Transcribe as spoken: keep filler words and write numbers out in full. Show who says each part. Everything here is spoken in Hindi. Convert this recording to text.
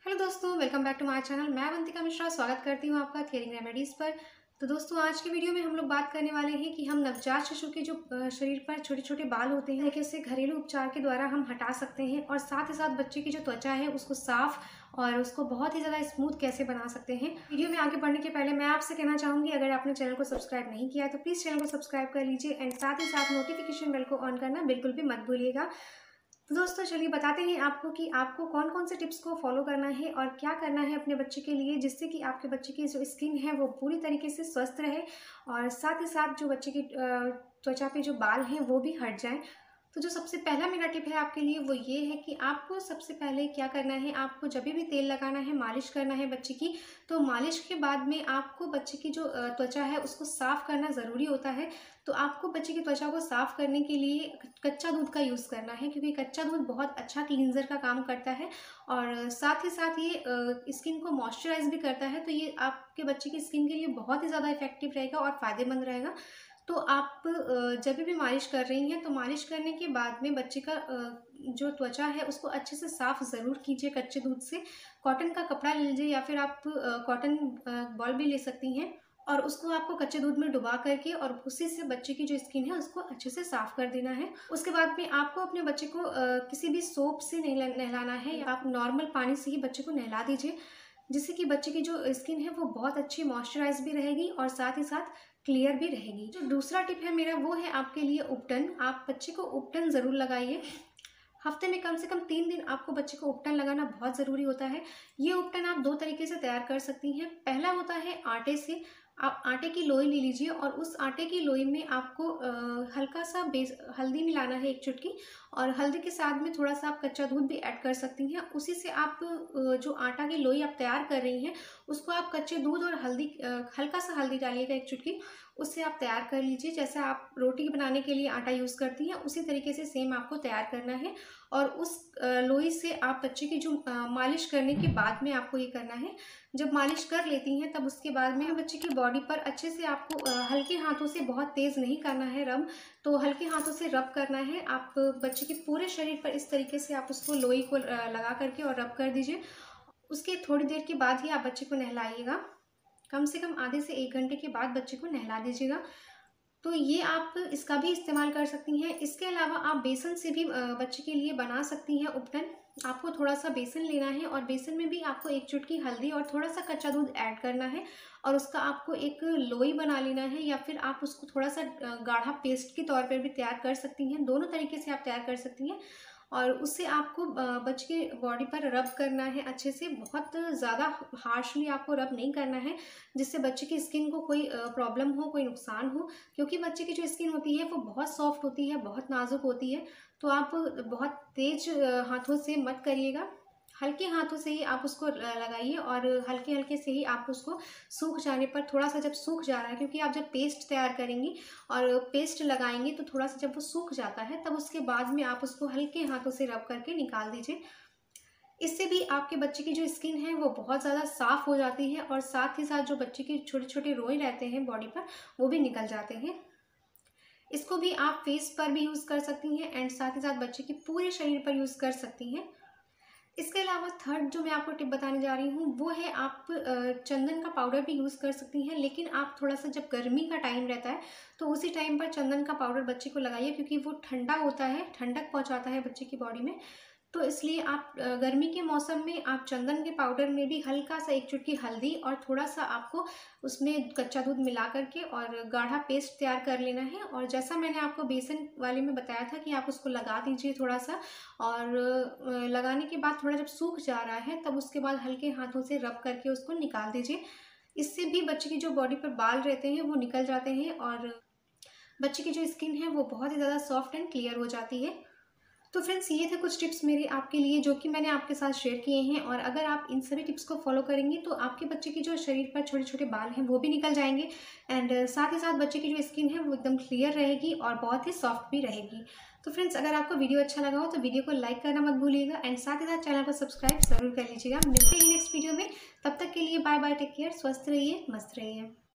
Speaker 1: हेलो दोस्तों, welcome back to my channel. मैं अवंतिका मिश्रा स्वागत करती हूँ आपका केयरिंग रेमेडीज़ पर। तो दोस्तों, आज की वीडियो में हम लोग बात करने वाले हैं कि हम नवजात शिशु के जो अ, शरीर पर छोटे छोटे बाल होते हैं कैसे घरेलू उपचार के द्वारा हम हटा सकते हैं, और साथ ही साथ बच्चे की जो त्वचा है उसको साफ और उसको बहुत ही ज़्यादा स्मूथ कैसे बना सकते हैं। वीडियो में आगे बढ़ने के पहले मैं आपसे कहना चाहूँगी, अगर आपने चैनल को सब्सक्राइब नहीं किया है तो प्लीज़ चैनल को सब्सक्राइब कर लीजिए एंड साथ ही साथ नोटिफिकेशन बेल को ऑन करना बिल्कुल भी मत भूलिएगा। तो दोस्तों, चलिए बताते हैं आपको कि आपको कौन कौन से टिप्स को फॉलो करना है और क्या करना है अपने बच्चे के लिए, जिससे कि आपके बच्चे की जो स्किन है वो पूरी तरीके से स्वस्थ रहे और साथ ही साथ जो बच्चे की अ, त्वचा पे जो बाल हैं वो भी हट जाएं। तो जो सबसे पहला मेरा टिप है आपके लिए वो ये है कि आपको सबसे पहले क्या करना है, आपको जब भी तेल लगाना है, मालिश करना है बच्चे की, तो मालिश के बाद में आपको बच्चे की जो अ, त्वचा है उसको साफ़ करना ज़रूरी होता है। तो आपको बच्चे की त्वचा को साफ़ करने के लिए कच्चा दूध का यूज़ करना है, क्योंकि कच्चा दूध बहुत अच्छा क्लींजर का काम करता है और साथ ही साथ ये स्किन को मॉइस्चराइज भी करता है। तो ये आपके बच्चे की स्किन के लिए बहुत ही ज़्यादा इफेक्टिव रहेगा और फ़ायदेमंद रहेगा। तो आप अ, जब भी मालिश कर रही हैं तो मालिश करने के बाद में बच्चे का अ, जो त्वचा है उसको अच्छे से साफ़ ज़रूर कीजिए कच्चे दूध से। कॉटन का कपड़ा ले लीजिए या फिर आप अ, कॉटन अ, बॉल भी ले सकती हैं, और उसको आपको कच्चे दूध में डुबा करके और उसी से बच्चे की जो स्किन है उसको अच्छे से साफ़ कर देना है। उसके बाद में आपको अपने बच्चे को अ, किसी भी सोप से नहला नहलाना है, या आप नॉर्मल पानी से ही बच्चे को नहला दीजिए, जिससे कि बच्चे की जो स्किन है वो बहुत अच्छी मॉइस्चराइज भी रहेगी और साथ ही साथ क्लियर भी रहेगी। जो दूसरा टिप है मेरा वो है आपके लिए उपटन। आप बच्चे को उपटन ज़रूर लगाइए। हफ्ते में कम से कम तीन दिन आपको बच्चे को उपटन लगाना बहुत ज़रूरी होता है। ये उपटन आप दो तरीके से तैयार कर सकती हैं। पहला होता है आटे से। आप आटे की लोई ले लीजिए और उस आटे की लोई में आपको अ, हल्का सा बेस हल्दी मिलाना है, एक चुटकी, और हल्दी के साथ में थोड़ा सा आप कच्चा दूध भी ऐड कर सकती हैं। उसी से आप अ, जो आटा की लोई आप तैयार कर रही हैं उसको आप कच्चे दूध और हल्दी, अ, हल्का सा हल्दी डालिएगा, एक चुटकी, उससे आप तैयार कर लीजिए। जैसा आप रोटी बनाने के लिए आटा यूज़ करती हैं उसी तरीके से सेम आपको तैयार करना है। और उस अ, लोई से आप बच्चे की जो अ, मालिश करने के बाद में आपको ये करना है। जब मालिश कर लेती हैं तब उसके बाद में बच्चे की बॉडी पर अच्छे से आपको अ, हल्के हाथों से, बहुत तेज़ नहीं करना है रब, तो हल्के हाथों से रब करना है। आप बच्चे के पूरे शरीर पर इस तरीके से आप उसको लोई को अ, लगा करके और रब कर दीजिए। उसके थोड़ी देर के बाद ही आप बच्चे को नहलाइएगा। कम से कम आधे से एक घंटे के बाद बच्चे को नहला दीजिएगा। तो ये आप इसका भी इस्तेमाल कर सकती हैं। इसके अलावा आप बेसन से भी अ, बच्चे के लिए बना सकती हैं उपटन। आपको थोड़ा सा बेसन लेना है और बेसन में भी आपको एक चुटकी हल्दी और थोड़ा सा कच्चा दूध ऐड करना है, और उसका आपको एक लोई बना लेना है, या फिर आप उसको थोड़ा सा अ, गाढ़ा पेस्ट के तौर पर भी तैयार कर सकती हैं। दोनों तरीके से आप तैयार कर सकती हैं, और उससे आपको अ, बच्चे के बॉडी पर रब करना है अच्छे से। बहुत ज़्यादा हार्शली आपको रब नहीं करना है, जिससे बच्चे की स्किन को कोई प्रॉब्लम हो, कोई नुकसान हो, क्योंकि बच्चे की जो स्किन होती है वो बहुत सॉफ्ट होती है, बहुत नाजुक होती है। तो आप बहुत तेज अ, हाथों से मत करिएगा, हल्के हाथों से ही आप उसको ल- लगाइए, और हल्के हल्के से ही आप उसको सूख जाने पर, थोड़ा सा जब सूख जा रहा है, क्योंकि आप जब पेस्ट तैयार करेंगी और पेस्ट लगाएंगी तो थोड़ा सा जब वो सूख जाता है तब उसके बाद में आप उसको हल्के हाथों से रब करके निकाल दीजिए। इससे भी आपके बच्चे की जो स्किन है वो बहुत ज़्यादा साफ़ हो जाती है, और साथ ही साथ जो बच्चे के छोटे छोटे रोए रहते हैं बॉडी पर वो भी निकल जाते हैं। इसको भी आप फेस पर भी यूज़ कर सकती हैं एंड साथ ही साथ बच्चे के पूरे शरीर पर यूज़ कर सकती हैं। इसके अलावा थर्ड जो मैं आपको टिप बताने जा रही हूँ वो है, आप अ, चंदन का पाउडर भी यूज़ कर सकती हैं, लेकिन आप थोड़ा सा जब गर्मी का टाइम रहता है तो उसी टाइम पर चंदन का पाउडर बच्चे को लगाइए, क्योंकि वो ठंडा होता है, ठंडक पहुँचाता है बच्चे की बॉडी में। तो इसलिए आप अ, गर्मी के मौसम में आप चंदन के पाउडर में भी हल्का सा एक चुटकी हल्दी और थोड़ा सा आपको उसमें कच्चा दूध मिला करके और गाढ़ा पेस्ट तैयार कर लेना है। और जैसा मैंने आपको बेसन वाले में बताया था कि आप उसको लगा दीजिए थोड़ा सा, और अ, लगाने के बाद थोड़ा जब सूख जा रहा है तब उसके बाद हल्के हाथों से रब करके उसको निकाल दीजिए। इससे भी बच्चे की जो बॉडी पर बाल रहते हैं वो निकल जाते हैं, और बच्चे की जो स्किन है वो बहुत ही ज़्यादा सॉफ्ट एंड क्लियर हो जाती है। तो फ्रेंड्स, ये थे कुछ टिप्स मेरे आपके लिए जो कि मैंने आपके साथ शेयर किए हैं, और अगर आप इन सभी टिप्स को फॉलो करेंगे तो आपके बच्चे की जो शरीर पर छोटे छोटे बाल हैं वो भी निकल जाएंगे, एंड साथ ही साथ बच्चे की जो स्किन है वो एकदम क्लियर रहेगी और बहुत ही सॉफ्ट भी रहेगी। तो फ्रेंड्स, अगर आपको वीडियो अच्छा लगा हो तो वीडियो को लाइक करना मत भूलिएगा, एंड साथ ही साथ चैनल को सब्सक्राइब जरूर कर लीजिएगा। मिलते हैं नेक्स्ट वीडियो में, तब तक के लिए बाय बाय, टेक केयर, स्वस्थ रहिए, मस्त रहिए।